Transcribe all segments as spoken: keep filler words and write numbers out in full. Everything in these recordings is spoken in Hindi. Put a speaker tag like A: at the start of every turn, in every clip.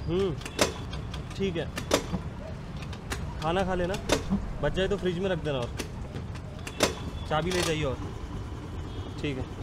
A: हम्म ठीक है, खाना खा लेना, बच जाए तो फ्रिज में रख देना और चाबी ले जाइए। और ठीक है।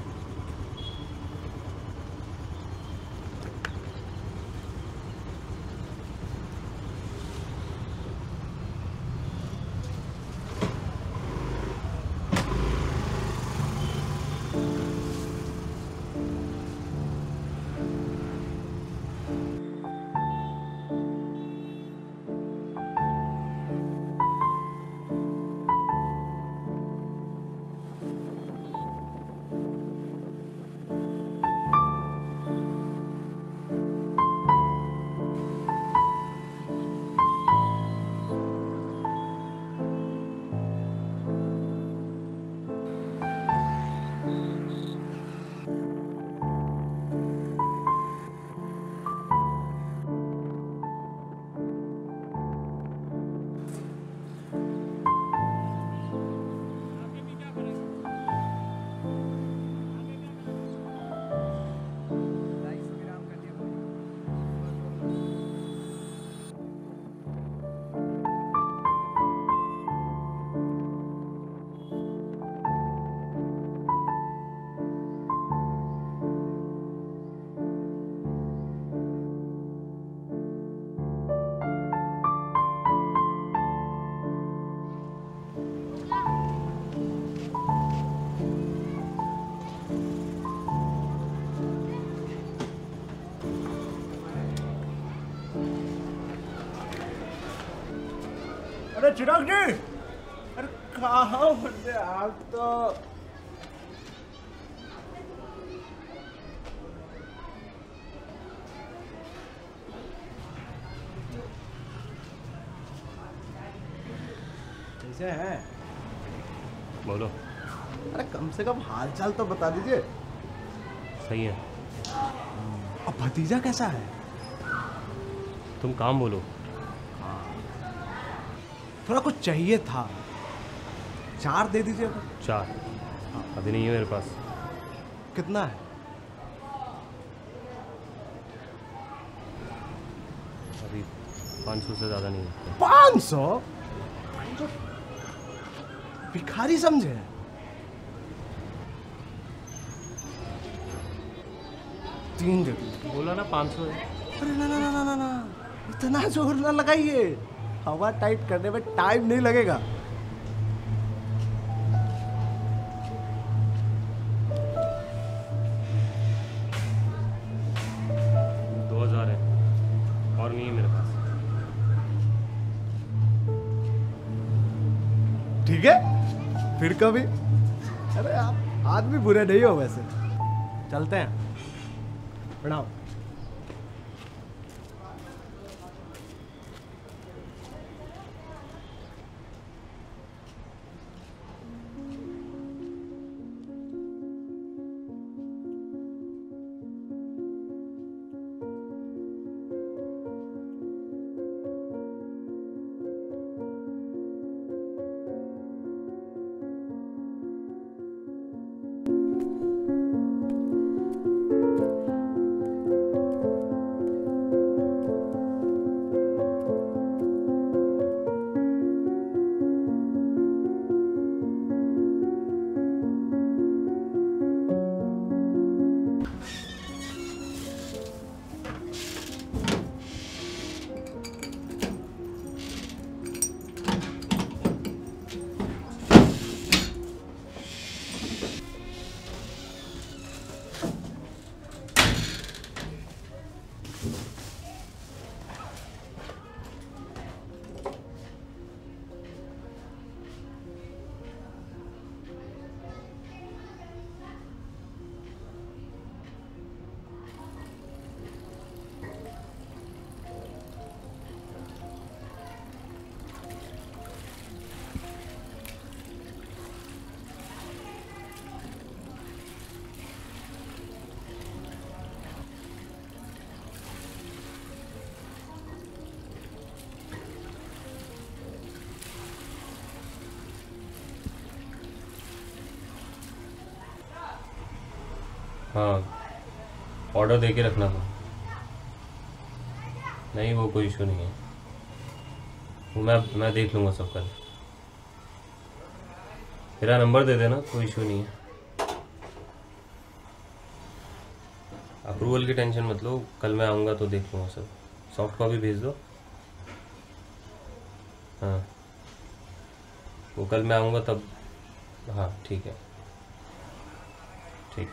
B: अरे चिराग जी, अरे कहाँ बंदे आप तो। कैसे हैं?
A: बोलो।
B: अरे कम से कम हाल चाल तो बता दीजिए।
A: सही है।
B: अब भतीजा कैसा है?
A: तुम काम बोलो।
B: थोड़ा कुछ चाहिए था, चार दे दीजिए।
A: चार? अभी नहीं है मेरे पास।
B: कितना है?
A: अभी पाँच सौ से ज़्यादा नहीं है।
B: पाँच सौ? भिखारी समझे? तीन दे दो।
A: बोला ना पाँच सौ है।
B: अरे ना ना ना ना ना, इतना जोर ना लगाइए, हवा टाइट करने में टाइम नहीं लगेगा।
A: दो हजार है और नहीं है मेरे पास।
B: ठीक है, फिर कभी। अरे आप आदमी बुरे नहीं हो वैसे। चलते हैं, प्रणाम।
A: हाँ, ऑर्डर दे के रखना था। नहीं वो कोई इशू नहीं है, वो मैं मैं देख लूँगा सब कल। मेरा नंबर दे देना, कोई इशू नहीं है। अप्रूवल की टेंशन मत लो, कल मैं आऊँगा तो देख लूँगा सब। सॉफ्ट कॉपी भेज दो। हाँ वो कल मैं आऊँगा तब। हाँ ठीक है, ठीक।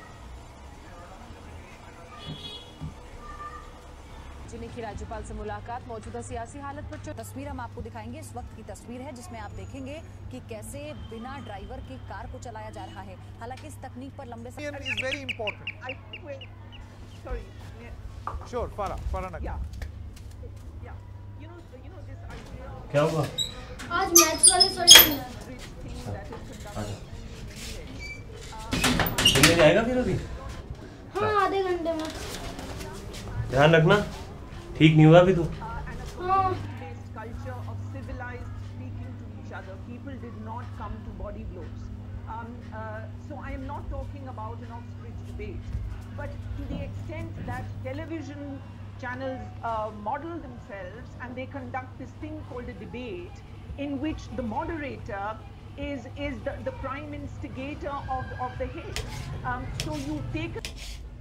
C: जिन्हें की राज्यपाल से मुलाकात, मौजूदा सियासी हालत पर जो तस्वीर हम आपको दिखाएंगे। इस वक्त की तस्वीर है जिसमें आप देखेंगे कि कैसे बिना ड्राइवर के कार को चलाया जा रहा है। हालांकि इस तकनीक पर लंबे समय
D: is very important.
E: I think when, sorry, yeah,
D: Sure, Farah, Farah Nagin.
E: yeah, yeah. You know, you know this idea of
A: क्या हुआ?
F: आज मैथ्स वाले सर नहीं है।
E: this thing that is conducted.
A: मिलने जाएगा फिर अभी?
F: हाँ आधे घंटे में।
A: ध्यान रखना, ठीक नहीं हुआ अभी तू।
E: Uh, and a community-based culture of civilized speaking to each other. People did not come to body blows. Um, uh, so I am not talking about an Oxbridge debate, but to the extent that television channels uh, model themselves and they conduct this thing called a debate, in which the moderator is is the, the prime instigator of of the hate. Um, so you take. A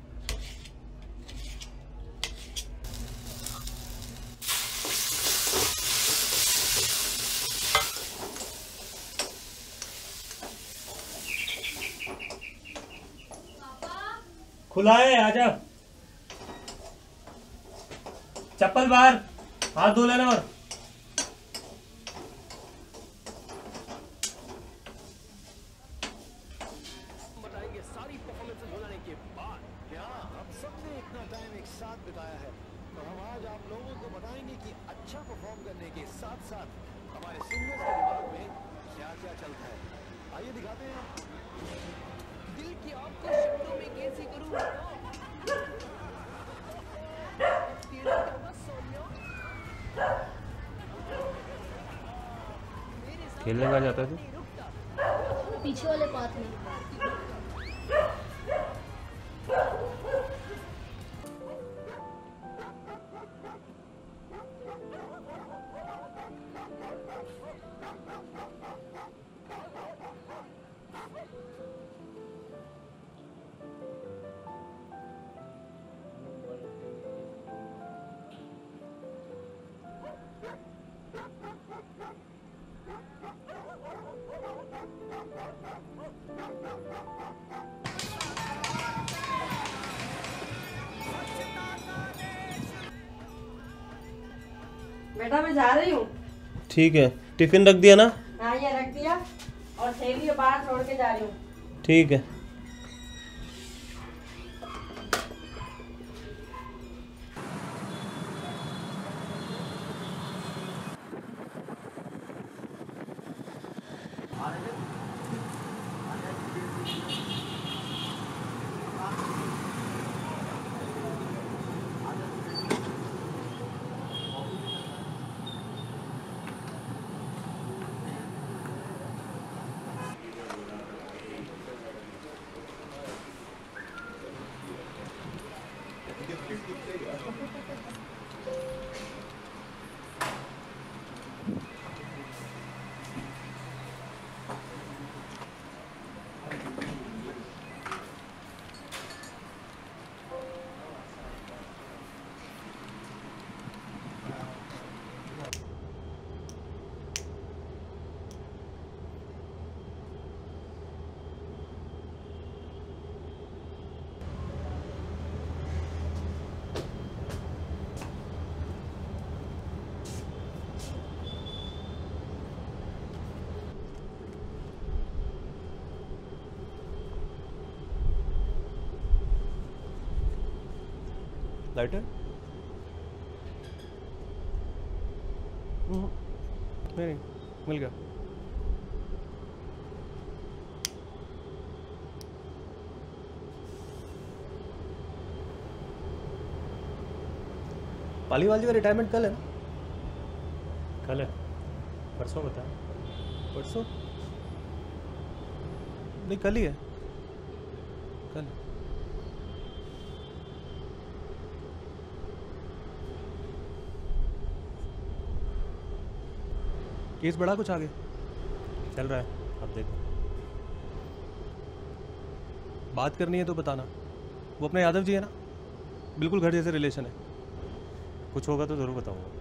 A: खुला है, आजा। चप्पल बाहर, हाथ धो लेना। और
G: बताएंगे सारी परफॉर्मेंसेस बनाने के बाद क्या हम सबने इतना टाइम एक साथ बिताया है, तो हम आज आप लोगों को बताएंगे कि अच्छा परफॉर्म करने के साथ साथ हमारे सिंगर्स के दिमाग में क्या क्या चलता है। आइए दिखाते हैं।
C: दिल की आपको शब्दों में कैसी करूं?
A: खेलने कहाँ जाता है तू?
F: पीछे वाले पाथ में।
H: बेटा मैं जा रही हूँ।
A: ठीक है, टिफिन रख दिया ना?
H: हाँ ये रख दिया और थैली बाहर छोड़ के जा रही हूँ।
A: ठीक है।
B: लाइटर? नहीं, मिल गया। पाली वाली का रिटायरमेंट कल है ना?
A: कल है, परसों बता।
B: परसों? नहीं कल ही है, कल। केस बढ़ा कुछ आगे?
A: चल रहा है, अब देखो।
B: बात करनी है तो बताना। वो अपने यादव जी है ना, बिल्कुल घर जैसे रिलेशन है।
A: कुछ होगा तो ज़रूर बताऊंगा।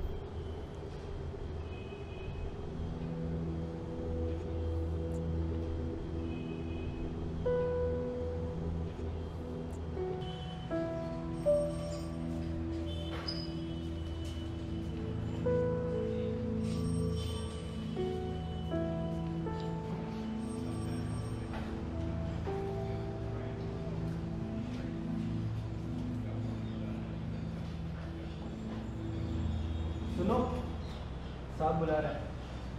B: सुनो, साहब बुला रहा है।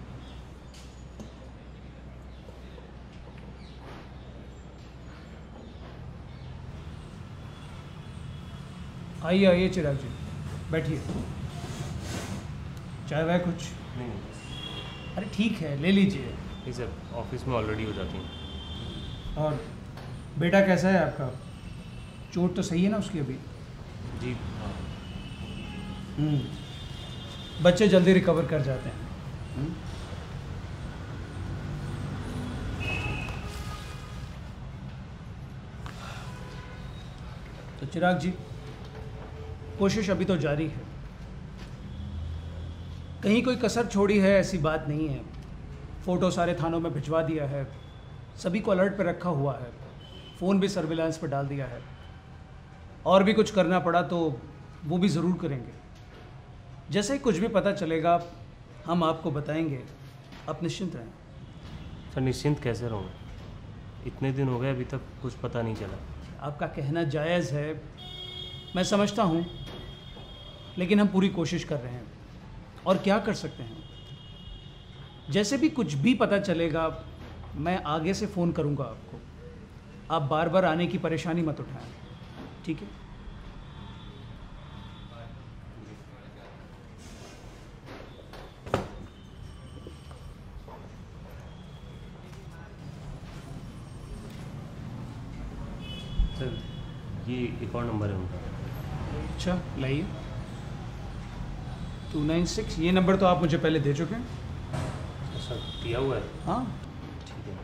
I: आइए आइए चिराग जी, बैठिए। चाय वाय कुछ?
A: नहीं
I: अरे ठीक है, ले लीजिए।
A: नहीं सर, ऑफिस में ऑलरेडी हो जाती हैं।
I: और बेटा कैसा है आपका? चोट तो सही है ना उसकी अभी?
A: जी हाँ।
I: हम्म, बच्चे जल्दी रिकवर कर जाते हैं। हम्म? तो चिराग जी, कोशिश अभी तो जारी है। कहीं कोई कसर छोड़ी है ऐसी बात नहीं है। फ़ोटो सारे थानों में भिजवा दिया है, सभी को अलर्ट पर रखा हुआ है, फ़ोन भी सर्विलांस पर डाल दिया है। और भी कुछ करना पड़ा तो वो भी ज़रूर करेंगे। जैसे ही कुछ भी पता चलेगा हम आपको बताएंगे। आप निश्चिंत रहें।
A: सर निश्चिंत कैसे रहूँ? इतने दिन हो गए अभी तक कुछ पता नहीं चला।
I: आपका कहना जायज़ है, मैं समझता हूँ, लेकिन हम पूरी कोशिश कर रहे हैं। और क्या कर सकते हैं? जैसे भी कुछ भी पता चलेगा मैं आगे से फ़ोन करूँगा आपको। आप बार बार आने की परेशानी मत उठाएं, ठीक है?
A: सर ये एक और नंबर है उनका।
I: अच्छा लाइए। टू नाइन सिक्स, ये नंबर तो आप मुझे पहले दे चुके हैं।
A: सर दिया हुआ है?
I: हाँ
A: ठीक है।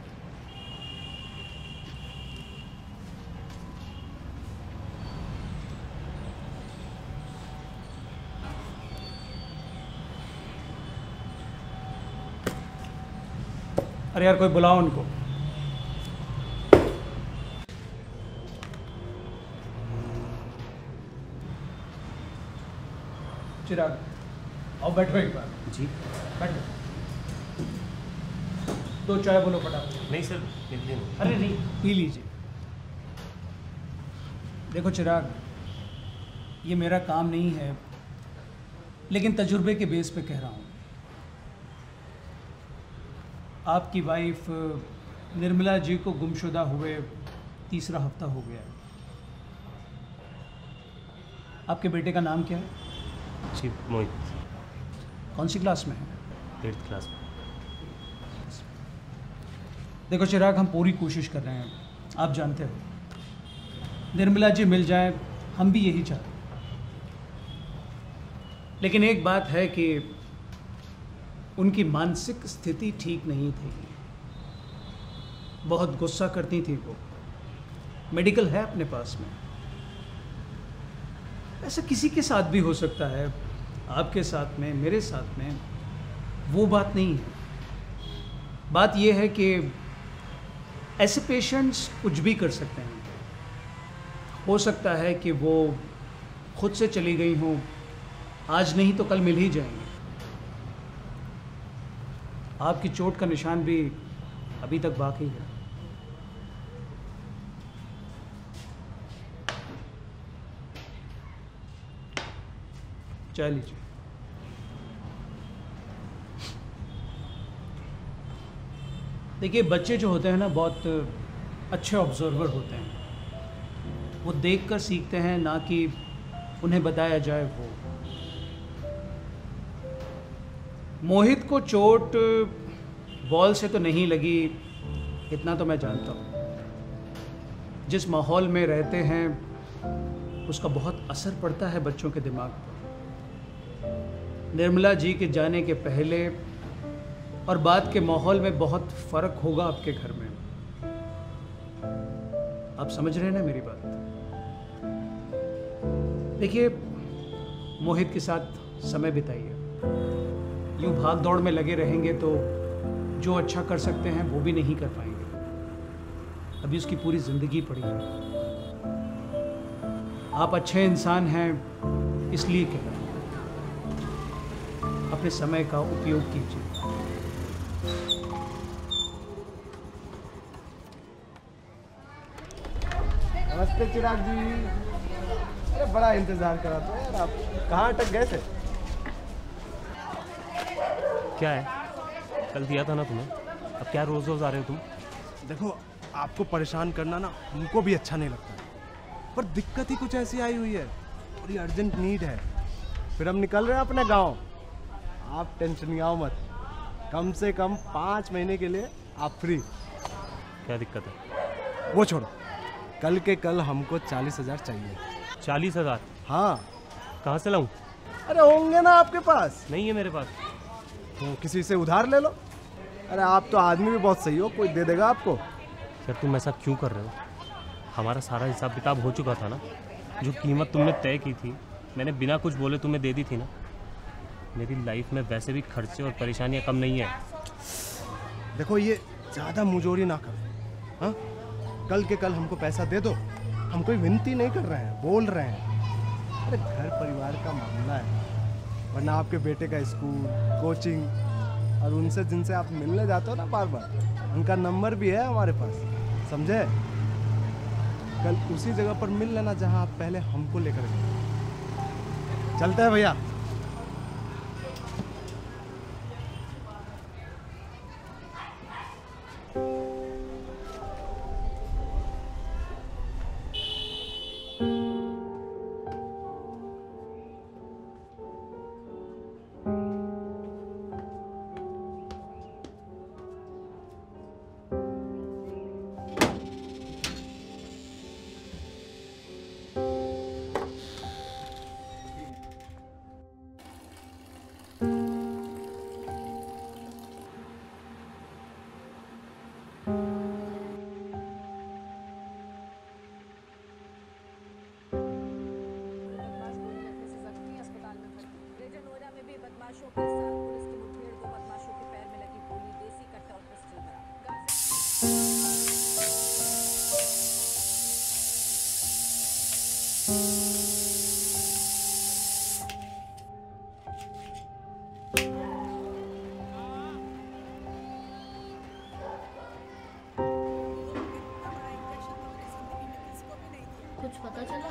I: अरे यार कोई बुलाओ उनको। चिराग आओ, बैठो एक बार।
A: जी
I: बैठो। दो चाय बोलो फटाफट।
A: नहीं सर, नितिन।
I: अरे नहीं, पी लीजिए। देखो चिराग, ये मेरा काम नहीं है, लेकिन तजुर्बे के बेस पे कह रहा हूँ। आपकी वाइफ निर्मला जी को गुमशुदा हुए तीसरा हफ्ता हो गया है। आपके बेटे का नाम क्या है?
A: जी मोहित।
I: कौन सी क्लास में है?
A: एट्थ क्लास में।
I: देखो चिराग, हम पूरी कोशिश कर रहे हैं, आप जानते हो। निर्मला जी मिल जाए, हम भी यही चाहते हैं। लेकिन एक बात है कि उनकी मानसिक स्थिति ठीक नहीं थी। बहुत गुस्सा करती थी वो। मेडिकल है अपने पास में। ऐसा किसी के साथ भी हो सकता है, आपके साथ में, मेरे साथ में। वो बात नहीं है। बात यह है कि ऐसे पेशेंट्स कुछ भी कर सकते हैं। हो सकता है कि वो खुद से चली गई हों, आज नहीं तो कल मिल ही जाएंगे। आपकी चोट का निशान भी अभी तक बाकी है। चाय लीजिए। देखिए, बच्चे जो होते हैं ना, बहुत अच्छे ऑब्जर्वर होते हैं। वो देखकर सीखते हैं, ना कि उन्हें बताया जाए। वो मोहित को चोट बॉल से तो नहीं लगी, इतना तो मैं जानता हूँ। जिस माहौल में रहते हैं उसका बहुत असर पड़ता है बच्चों के दिमाग पर। निर्मला जी के जाने के पहले और बाद के माहौल में बहुत फर्क होगा आपके घर में। आप समझ रहे हैं ना मेरी बात? देखिए, मोहित के साथ समय बिताइए। यूं भाग दौड़ में लगे रहेंगे तो जो अच्छा कर सकते हैं वो भी नहीं कर पाएंगे। अभी उसकी पूरी जिंदगी पड़ी है। आप अच्छे इंसान हैं इसलिए कह रहा हूं, अपने समय का उपयोग कीजिए।
B: नमस्ते चिराग जी। अरे बड़ा इंतजार करा था यार, आप कहाँ अटक गए थे?
A: क्या है? कल दिया था ना तुम्हें, अब क्या रोज रोज आ रहे हो तुम?
B: देखो, आपको परेशान करना ना हमको भी अच्छा नहीं लगता, पर दिक्कत ही कुछ ऐसी आई हुई है, थोड़ी अर्जेंट नीड है। फिर हम निकल रहे हैं अपने गांव। आप टेंशन नहीं आओ मत, कम से कम पाँच महीने के लिए आप फ्री।
A: क्या दिक्कत है?
B: वो छोड़ो, कल के कल हमको चालीस हजार चाहिए।
A: चालीस हजार?
B: हाँ।
A: कहाँ से लाऊं?
B: अरे होंगे ना आपके पास?
A: नहीं है मेरे पास।
B: तो किसी से उधार ले लो। अरे आप तो आदमी भी बहुत सही हो, कोई दे देगा आपको।
A: सर तुम ऐसा क्यों कर रहे हो? हमारा सारा हिसाब किताब हो चुका था ना। जो कीमत तुमने तय की थी मैंने बिना कुछ बोले तुम्हें दे दी थी ना। मेरी लाइफ में वैसे भी खर्चे और परेशानियां कम नहीं है।
B: देखो, ये ज़्यादा मुजोरी ना करो। हाँ, कल के कल हमको पैसा दे दो। हम कोई विनती नहीं कर रहे हैं, बोल रहे हैं। अरे घर परिवार का मामला है, वरना आपके बेटे का स्कूल, कोचिंग और उनसे जिनसे आप मिलने जाते हो ना बार बार, उनका नंबर भी है हमारे पास, समझे? कल उसी जगह पर मिल लेना जहां आप पहले हमको लेकर गए। चलते हैं भैया।
F: कुछ पता चला?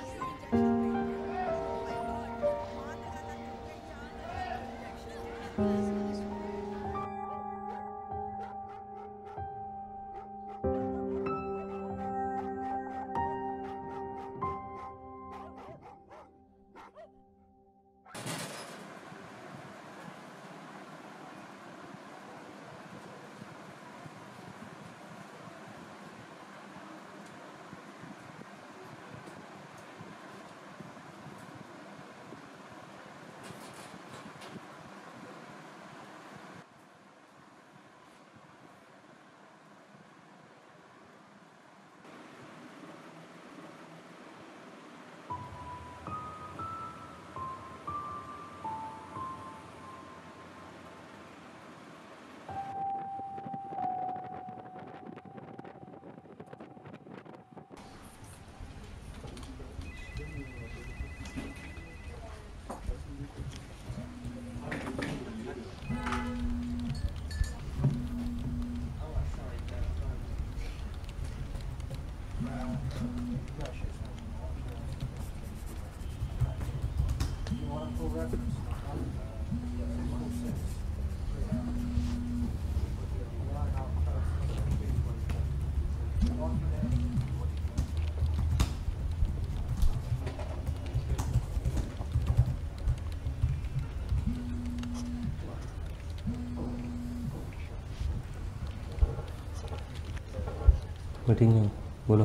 A: मीटिंग है, बोलो।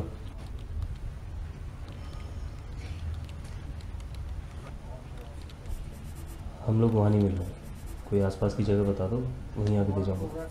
A: हम लोग वहाँ नहीं मिल रहे। कोई आसपास की जगह बता दो, वहीं आके दे जाऊँगा।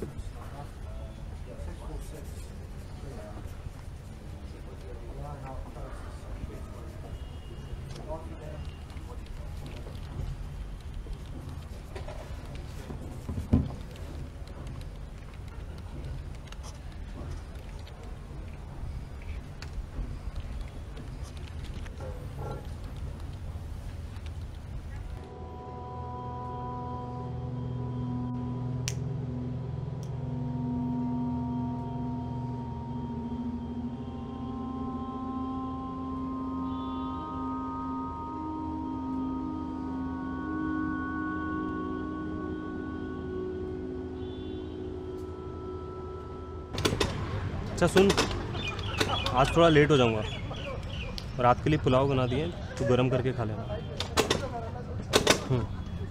A: अच्छा सुन, आज थोड़ा लेट हो जाऊंगा, रात के लिए पुलाव बना दिए, तो गरम करके खा लेना। हम्म।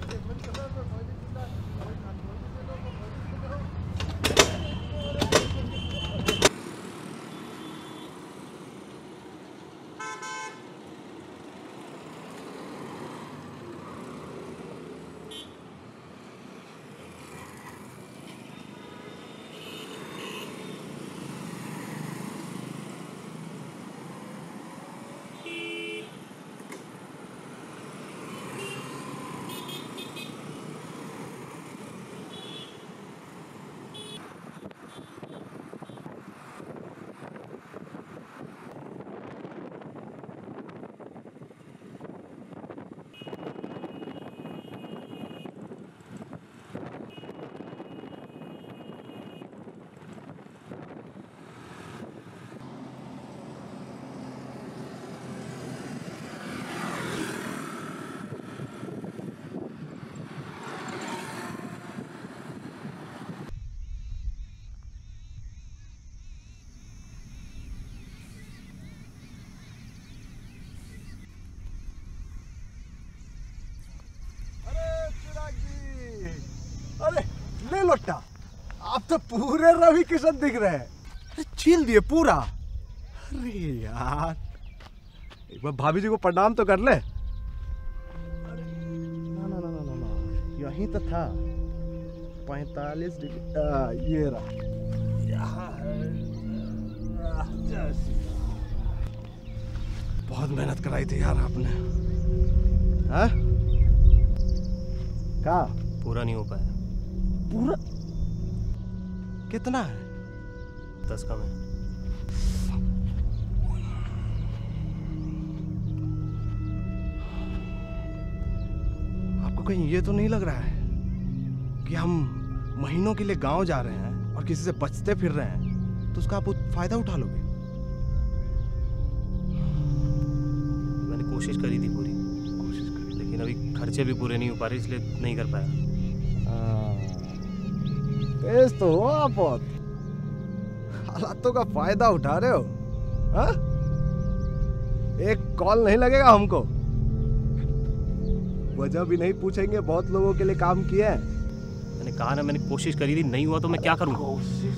B: लोटा, आप तो पूरे रवि किशन दिख रहे हैं। अरे छील दिए पूरा। अरे यार, एक बार भाभी जी को प्रणाम तो कर ले। अरे ना ना ना ना ना, ना। यहीं तो था पैंतालीस डिग्री। ये रहा, बहुत मेहनत कराई थी यार आपने। हाँ? क्या
A: पूरा नहीं हो पाया।
B: पूरा कितना है?
A: दस कम है।
B: आपको कहीं ये तो नहीं लग रहा है कि हम महीनों के लिए गांव जा रहे हैं और किसी से बचते फिर रहे हैं, तो उसका आप फायदा उठा लोगे?
A: मैंने कोशिश करी थी पूरी,
B: कोशिश करी,
A: लेकिन अभी खर्चे भी पूरे नहीं हो पा रहे, इसलिए नहीं कर पाया।
B: तेज तो हो आप, बहुत हालातों का फायदा उठा रहे हो। हा? एक कॉल नहीं लगेगा हमको, वजह भी नहीं पूछेंगे। बहुत लोगों के लिए काम किया है।
A: मैंने कहा ना, मैंने कोशिश करी थी, नहीं हुआ तो मैं क्या करूं?
B: कोशिश?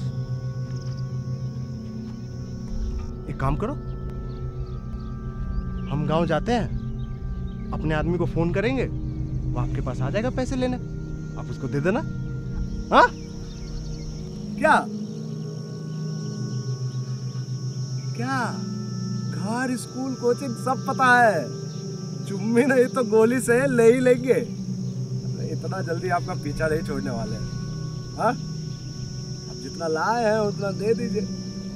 B: एक काम करो, हम गांव जाते हैं, अपने आदमी को फोन करेंगे, वो आपके पास आ जाएगा पैसे लेने, आप उसको दे देना। हाँ? क्या क्या घर, स्कूल, कोचिंग सब पता है। चुम्मी नहीं तो गोली से ले ही लेंगे। इतना जल्दी आपका पीछा नहीं छोड़ने वाले हैं। हाँ? अब जितना लाए हैं उतना दे दीजिए।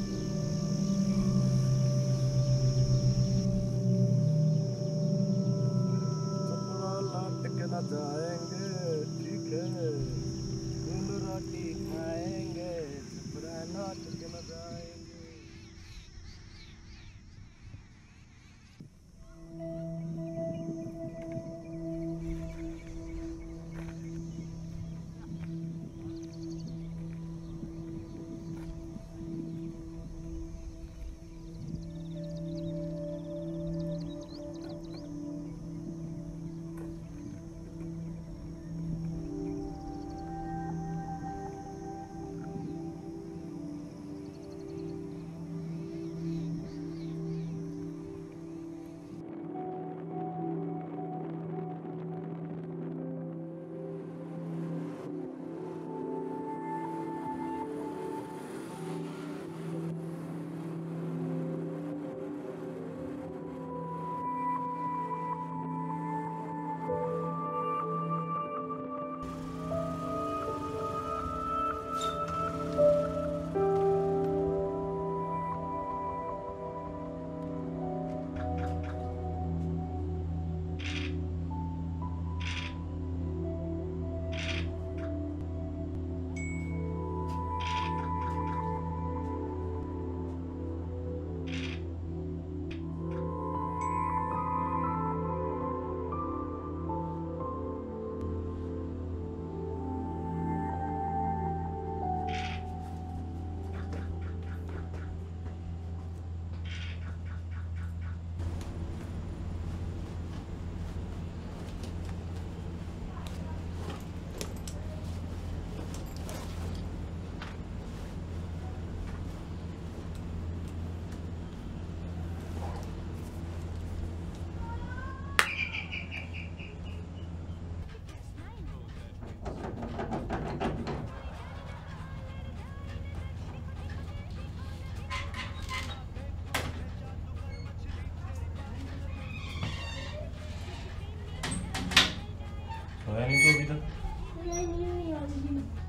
B: लौट के ना जाएंगे, ठीक है, रोटी खाएंगे, लौट के ना जाएंगे।
A: अभी तक?
F: नहीं नहीं नहीं यार,